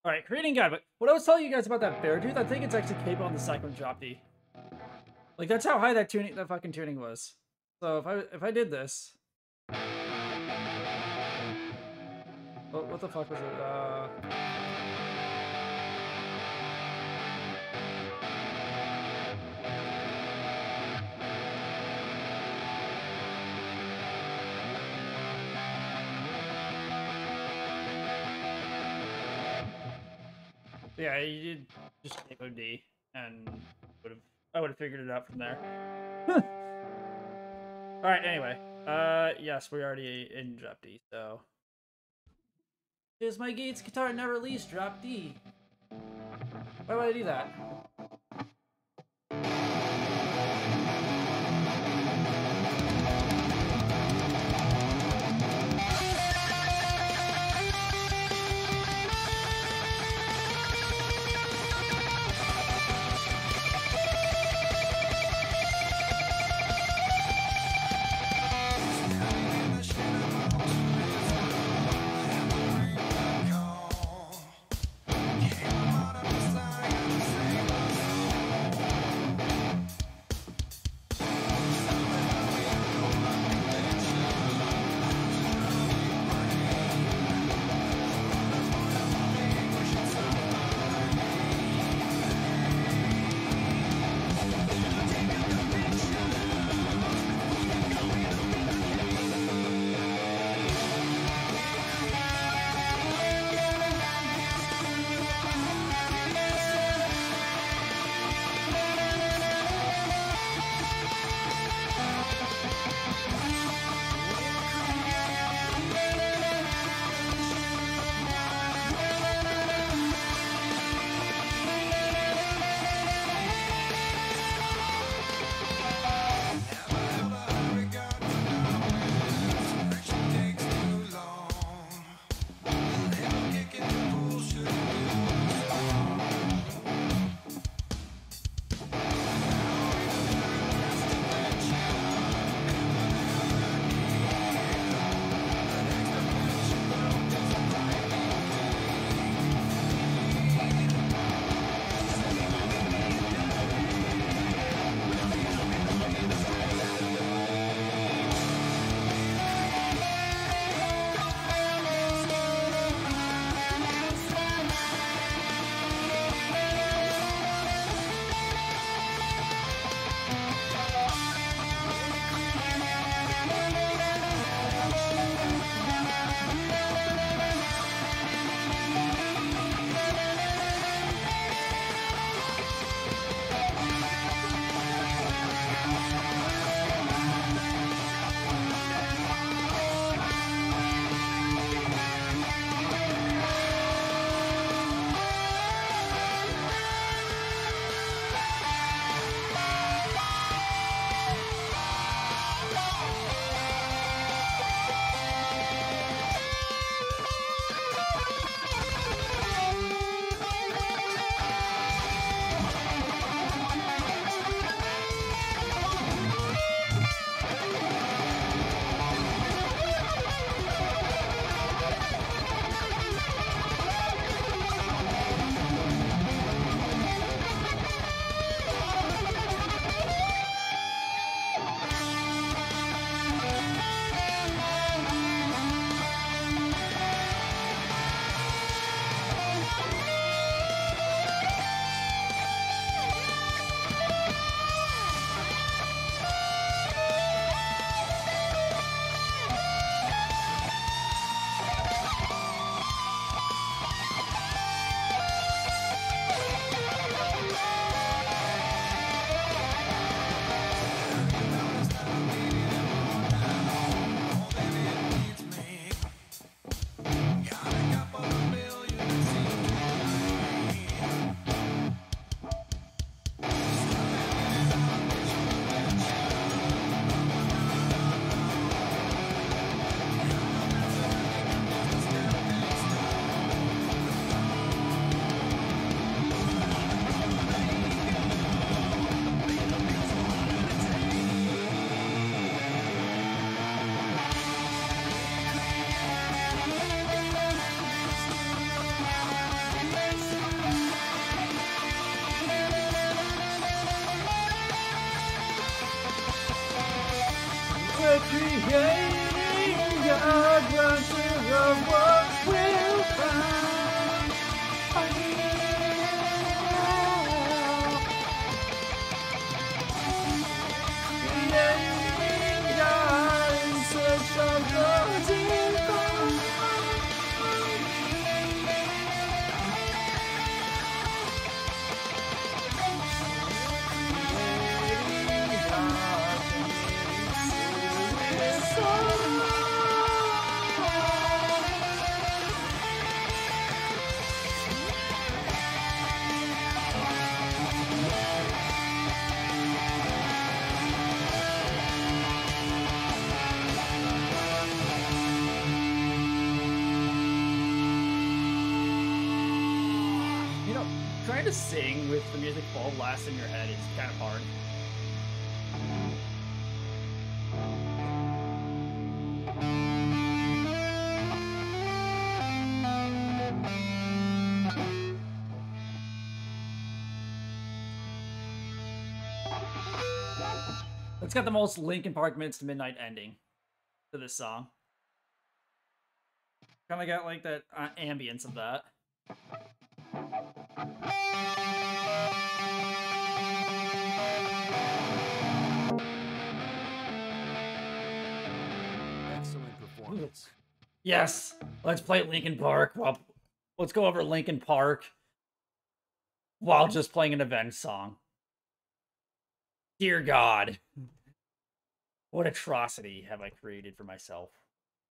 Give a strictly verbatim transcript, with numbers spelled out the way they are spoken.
All right, creating guide. But what I was telling you guys about that Beartooth, I think it's actually capable on the Cyclone Drop D. Like that's how high that tuning, that fucking tuning was. So if I if I did this, what, what the fuck was it? Uh... Yeah, you did just take O D, and would have I would have figured it out from there. All right. Anyway, uh, yes, we're already in drop D, so is my Gates guitar never released drop D? Why would I do that? Creating God, grunter of what will find. Creating God in search of the divine. You know, trying to sing with the music full blast in your head is kind of hard. It's got the most Linkin Park Minutes to Midnight ending to this song. Kind of got like that uh, ambience of that. Excellent performance. Yes, let's play Linkin Park. Well, let's go over Linkin Park while just playing an Avenged song. Dear God, what atrocity have I created for myself?